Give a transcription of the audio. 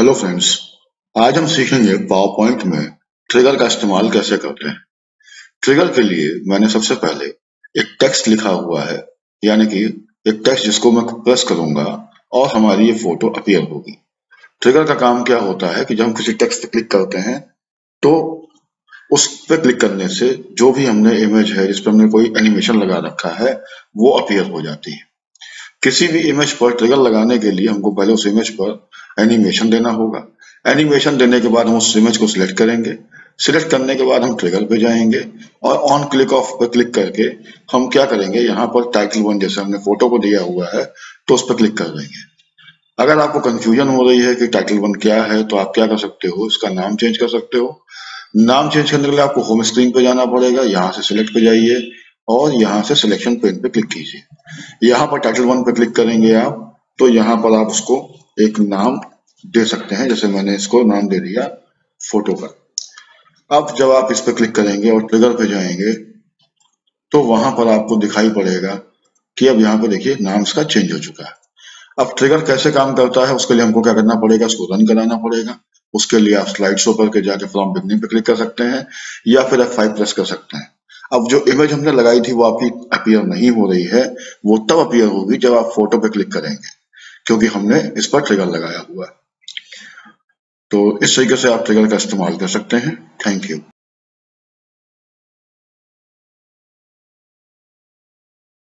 Hello friends. आज हम सीखेंगे पावर पॉइंट में ट्रिगर का इस्तेमाल कैसे करते हैं। ट्रिगर के लिए मैंने सबसे पहले एक टेक्स्ट लिखा हुआ है, यानी कि एक टेक्स्ट जिसको मैं प्रेस करूंगा और हमारी ये फोटो अपीयर होगी। ट्रिगर का काम क्या होता है कि जब हम किसी टेक्स्ट पे क्लिक करते हैं तो उस पे क्लिक करने से जो भी हमने इमेज है जिस पे हमने कोई एनिमेशन लगा रखा है वो अपीयर हो जाती है। किसी भी इमेज पर ट्रिगर लगाने के लिए हमको पहले उस इमेज पर एनिमेशन देना होगा। एनिमेशन देने के बाद हम उस इमेज को सिलेक्ट करेंगे। सिलेक्ट करने के बाद हम ट्रिगर पे जाएंगे और ऑन क्लिक ऑफ पर क्लिक करके हम क्या करेंगे, यहाँ पर टाइटल वन जैसे हमने फोटो को दिया हुआ है तो उस पर क्लिक कर देंगे। अगर आपको कंफ्यूजन हो रही है कि टाइटल वन क्या है तो आप क्या कर सकते हो, इसका नाम चेंज कर सकते हो। नाम चेंज करने के लिए आपको होम स्क्रीन पे जाना पड़ेगा, यहाँ से सिलेक्ट पे जाइए और यहाँ से सिलेक्शन पेन पे क्लिक कीजिए। यहाँ पर टाइटल वन पे क्लिक करेंगे आप तो यहाँ पर आप उसको एक नाम दे सकते हैं, जैसे मैंने इसको नाम दे दिया फोटो का। अब जब आप इस पे क्लिक करेंगे और ट्रिगर पे जाएंगे तो वहां पर आपको दिखाई पड़ेगा कि अब यहाँ पे देखिए नाम इसका चेंज हो चुका है। अब ट्रिगर कैसे काम करता है उसके लिए हमको क्या करना पड़ेगा, उसको रन कराना पड़ेगा। उसके लिए आप स्लाइड शो पर के जाके फ्रॉम बिगनिंग पे क्लिक कर सकते हैं या फिर F5 प्रेस कर सकते हैं। अब जो इमेज हमने लगाई थी वो आपकी अपीयर नहीं हो रही है, वो तब अपीयर होगी जब आप फोटो पे क्लिक करेंगे, क्योंकि हमने इस पर ट्रिगर लगाया हुआ है। तो इस तरीके से आप ट्रिगर का इस्तेमाल कर सकते हैं। Thank you.